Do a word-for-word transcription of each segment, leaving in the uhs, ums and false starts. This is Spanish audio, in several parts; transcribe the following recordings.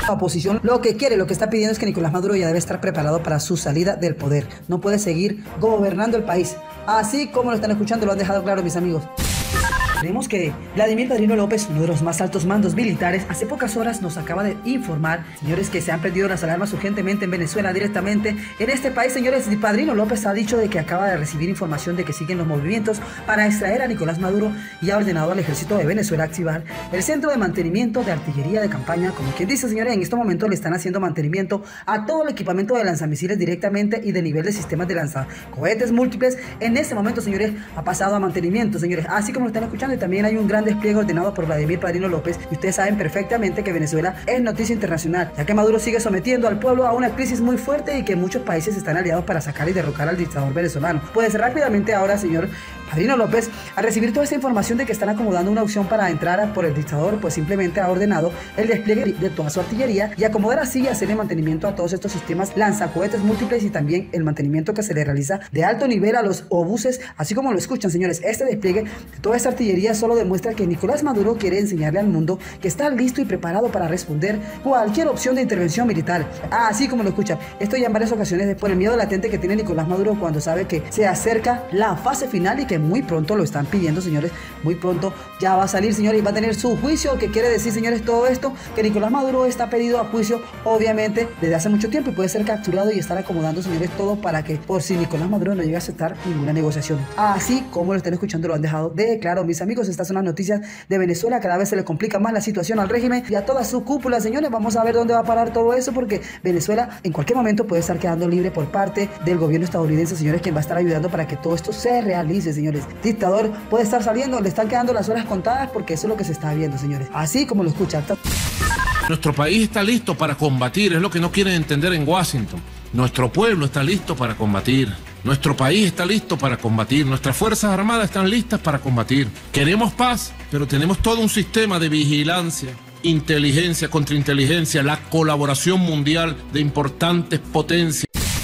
La oposición lo que quiere, lo que está pidiendo es que Nicolás Maduro ya debe estar preparado para su salida del poder. No puede seguir gobernando el país. Así como lo están escuchando, lo han dejado claro mis amigos. Tenemos que Vladimir Padrino López, uno de los más altos mandos militares, hace pocas horas nos acaba de informar, señores, que se han prendido las alarmas urgentemente en Venezuela, directamente en este país, señores. Padrino López ha dicho de que acaba de recibir información de que siguen los movimientos para extraer a Nicolás Maduro y ha ordenado al ejército de Venezuela activar el centro de mantenimiento de artillería de campaña. Como quien dice, señores, en estos momentos le están haciendo mantenimiento a todo el equipamiento de lanzamisiles directamente y de nivel de sistemas de lanzacohetes múltiples. En este momento, señores, ha pasado a mantenimiento, señores, así como lo están escuchando. Y también hay un gran despliegue ordenado por Vladimir Padrino López. Y ustedes saben perfectamente que Venezuela es noticia internacional, ya que Maduro sigue sometiendo al pueblo a una crisis muy fuerte y que muchos países están aliados para sacar y derrocar al dictador venezolano. Pues rápidamente ahora, señor Padrino López, al recibir toda esta información de que están acomodando una opción para entrar por el dictador, pues simplemente ha ordenado el despliegue de toda su artillería y acomodar así y hacerle mantenimiento a todos estos sistemas lanzacohetes múltiples y también el mantenimiento que se le realiza de alto nivel a los obuses, así como lo escuchan, señores. Este despliegue de toda esta artillería solo demuestra que Nicolás Maduro quiere enseñarle al mundo que está listo y preparado para responder cualquier opción de intervención militar, así como lo escuchan. Esto ya en varias ocasiones por el miedo latente que tiene Nicolás Maduro cuando sabe que se acerca la fase final y que muy pronto lo están pidiendo, señores. Muy pronto ya va a salir, señores, y va a tener su juicio. ¿Qué quiere decir, señores, todo esto? Que Nicolás Maduro está pedido a juicio, obviamente, desde hace mucho tiempo y puede ser capturado y estar acomodando, señores, todo para que, por si Nicolás Maduro no llega a aceptar ninguna negociación. Así como lo están escuchando, lo han dejado de claro, mis amigos. Estas son las noticias de Venezuela. Cada vez se le complica más la situación al régimen y a toda su cúpula, señores. Vamos a ver dónde va a parar todo eso, porque Venezuela en cualquier momento puede estar quedando libre por parte del gobierno estadounidense, señores, quien va a estar ayudando para que todo esto se realice, señores. Dictador puede estar saliendo, le están quedando las horas contadas, porque eso es lo que se está viendo, señores. Así como lo escuchan. Nuestro país está listo para combatir, es lo que no quieren entender en Washington. Nuestro pueblo está listo para combatir. Nuestro país está listo para combatir. Nuestras Fuerzas Armadas están listas para combatir. Queremos paz, pero tenemos todo un sistema de vigilancia, inteligencia, contrainteligencia, la colaboración mundial de importantes potencias.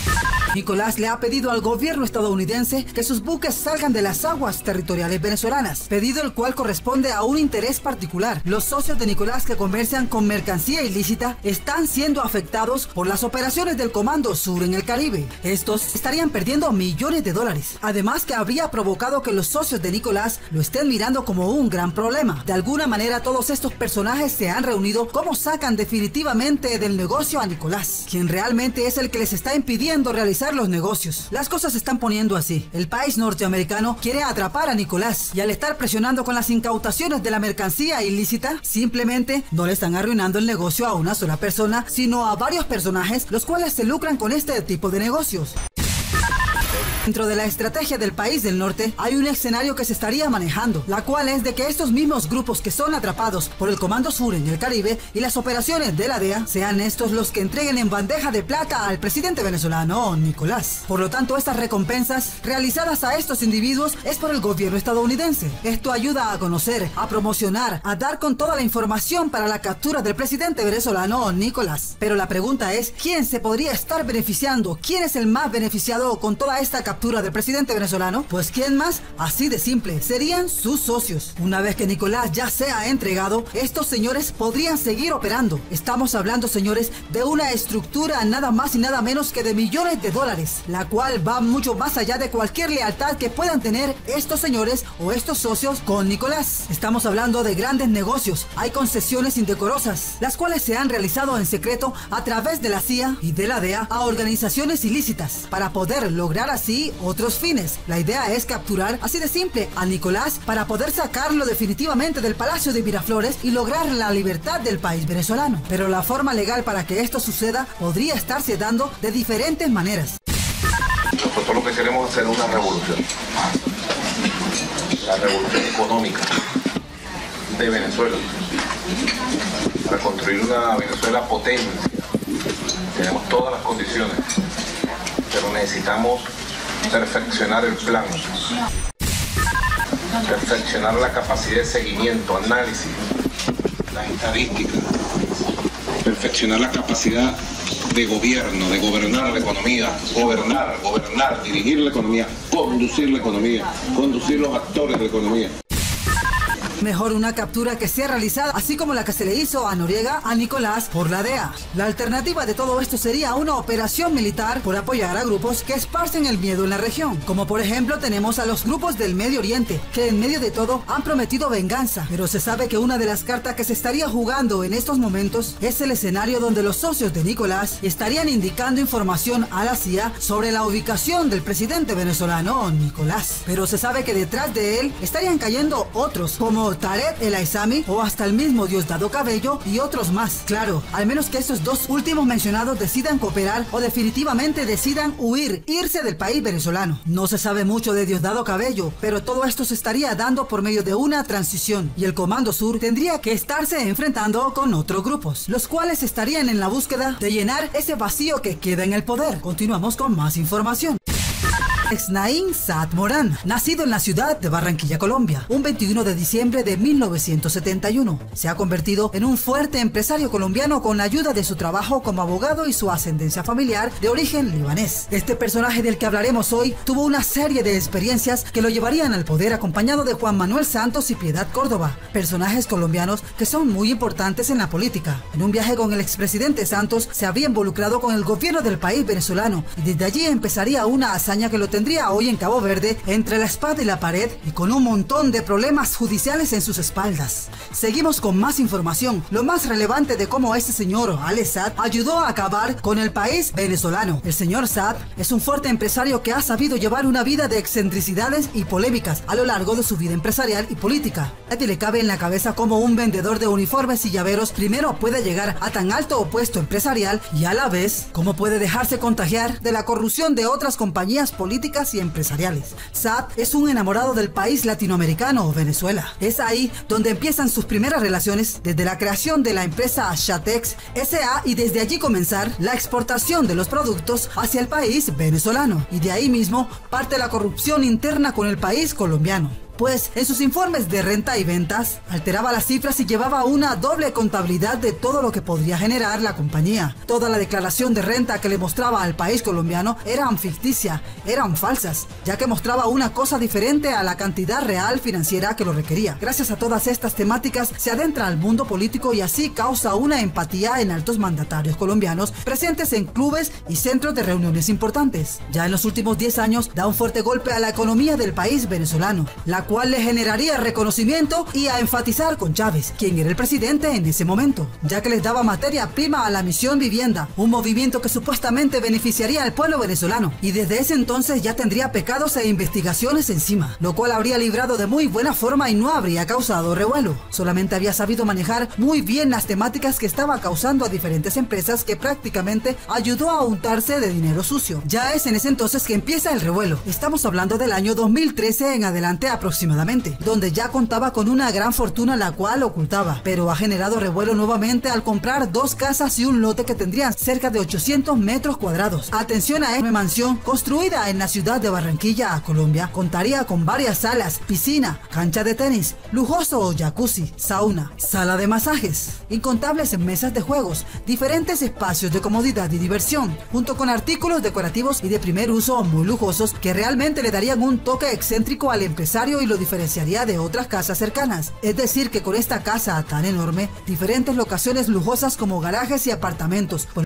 Nicolás le ha pedido al gobierno estadounidense que sus buques salgan de las aguas territoriales venezolanas, pedido el cual corresponde a un interés particular. Los socios de Nicolás que comercian con mercancía ilícita están siendo afectados por las operaciones del Comando Sur en el Caribe. Estos estarían perdiendo millones de dólares, además que habría provocado que los socios de Nicolás lo estén mirando como un gran problema. De alguna manera todos estos personajes se han reunido como sacan definitivamente del negocio a Nicolás, quien realmente es el que les está impidiendo realizar los negocios. Las cosas se están poniendo así. El país norteamericano quiere atrapar a Nicolás y al estar presionando con las incautaciones de la mercancía ilícita, simplemente no le están arruinando el negocio a una sola persona, sino a varios personajes, los cuales se lucran con este tipo de negocios. Dentro de la estrategia del país del norte hay un escenario que se estaría manejando, la cual es de que estos mismos grupos que son atrapados por el Comando Sur en el Caribe y las operaciones de la D E A sean estos los que entreguen en bandeja de plata al presidente venezolano Nicolás. Por lo tanto, estas recompensas realizadas a estos individuos es por el gobierno estadounidense. Esto ayuda a conocer, a promocionar, a dar con toda la información para la captura del presidente venezolano Nicolás. Pero la pregunta es, ¿quién se podría estar beneficiando? ¿Quién es el más beneficiado con toda esta captura del presidente venezolano? Pues ¿quién más? Así de simple, serían sus socios. Una vez que Nicolás ya sea entregado, estos señores podrían seguir operando. Estamos hablando, señores, de una estructura nada más y nada menos que de millones de dólares, la cual va mucho más allá de cualquier lealtad que puedan tener estos señores o estos socios con Nicolás. Estamos hablando de grandes negocios, hay concesiones indecorosas, las cuales se han realizado en secreto a través de la C I A y de la D E A a organizaciones ilícitas, para poder lograr así otros fines. La idea es capturar, así de simple, a Nicolás para poder sacarlo definitivamente del Palacio de Miraflores y lograr la libertad del país venezolano. Pero la forma legal para que esto suceda podría estarse dando de diferentes maneras. Nosotros lo que queremos hacer es una revolución. La revolución económica de Venezuela. Para construir una Venezuela potente. Tenemos todas las condiciones, pero necesitamos perfeccionar el plan, perfeccionar la capacidad de seguimiento, análisis, las estadísticas, perfeccionar la capacidad de gobierno, de gobernar la economía, gobernar, gobernar, dirigir la economía, conducir la economía, conducir los actores de la economía. Mejor una captura que sea realizada, así como la que se le hizo a Noriega a Nicolás por la D E A. La alternativa de todo esto sería una operación militar por apoyar a grupos que esparcen el miedo en la región. Como por ejemplo tenemos a los grupos del Medio Oriente, que en medio de todo han prometido venganza. Pero se sabe que una de las cartas que se estaría jugando en estos momentos es el escenario donde los socios de Nicolás estarían indicando información a la C I A sobre la ubicación del presidente venezolano Nicolás. Pero se sabe que detrás de él estarían cayendo otros, como Tarek El Aissami o hasta el mismo Diosdado Cabello y otros más. Claro, al menos que estos dos últimos mencionados decidan cooperar o definitivamente decidan huir, irse del país venezolano. No se sabe mucho de Diosdado Cabello, pero todo esto se estaría dando por medio de una transición y el Comando Sur tendría que estarse enfrentando con otros grupos, los cuales estarían en la búsqueda de llenar ese vacío que queda en el poder. Continuamos con más información. Exnaín Saad Morán, nacido en la ciudad de Barranquilla, Colombia, un veintiuno de diciembre de mil novecientos setenta y uno, se ha convertido en un fuerte empresario colombiano con la ayuda de su trabajo como abogado y su ascendencia familiar de origen libanés. Este personaje del que hablaremos hoy tuvo una serie de experiencias que lo llevarían al poder acompañado de Juan Manuel Santos y Piedad Córdoba, personajes colombianos que son muy importantes en la política. En un viaje con el expresidente Santos se había involucrado con el gobierno del país venezolano y desde allí empezaría una hazaña que lo tendría hoy en Cabo Verde entre la espada y la pared y con un montón de problemas judiciales en sus espaldas. Seguimos con más información, lo más relevante de cómo este señor Ale Saad ayudó a acabar con el país venezolano. El señor Saad es un fuerte empresario que ha sabido llevar una vida de excentricidades y polémicas a lo largo de su vida empresarial y política. Nadie le cabe en la cabeza cómo un vendedor de uniformes y llaveros primero puede llegar a tan alto puesto empresarial y a la vez cómo puede dejarse contagiar de la corrupción de otras compañías políticas y empresariales. Saad es un enamorado del país latinoamericano, Venezuela. Es ahí donde empiezan sus primeras relaciones desde la creación de la empresa Shatex S A y desde allí comenzar la exportación de los productos hacia el país venezolano. Y de ahí mismo parte la corrupción interna con el país colombiano. Pues en sus informes de renta y ventas alteraba las cifras y llevaba una doble contabilidad de todo lo que podría generar la compañía. Toda la declaración de renta que le mostraba al país colombiano eran ficticias, eran falsas, ya que mostraba una cosa diferente a la cantidad real financiera que lo requería. Gracias a todas estas temáticas se adentra al mundo político y así causa una empatía en altos mandatarios colombianos presentes en clubes y centros de reuniones importantes. Ya en los últimos diez años da un fuerte golpe a la economía del país venezolano, la cual le generaría reconocimiento y a enfatizar con Chávez, quien era el presidente en ese momento, ya que les daba materia prima a la Misión Vivienda, un movimiento que supuestamente beneficiaría al pueblo venezolano, y desde ese entonces ya tendría pecados e investigaciones encima, lo cual habría librado de muy buena forma y no habría causado revuelo. Solamente había sabido manejar muy bien las temáticas que estaba causando a diferentes empresas que prácticamente ayudó a untarse de dinero sucio. Ya es en ese entonces que empieza el revuelo. Estamos hablando del año dos mil trece en adelante aproximadamente, donde ya contaba con una gran fortuna la cual ocultaba, pero ha generado revuelo nuevamente al comprar dos casas y un lote que tendrían cerca de ochocientos metros cuadrados. Atención a esta mansión construida en la ciudad de Barranquilla, Colombia, contaría con varias salas, piscina, cancha de tenis, lujoso jacuzzi, sauna, sala de masajes, incontables mesas de juegos, diferentes espacios de comodidad y diversión, junto con artículos decorativos y de primer uso muy lujosos que realmente le darían un toque excéntrico al empresario y lo diferenciaría de otras casas cercanas. Es decir que con esta casa tan enorme, diferentes locaciones lujosas como garajes y apartamentos,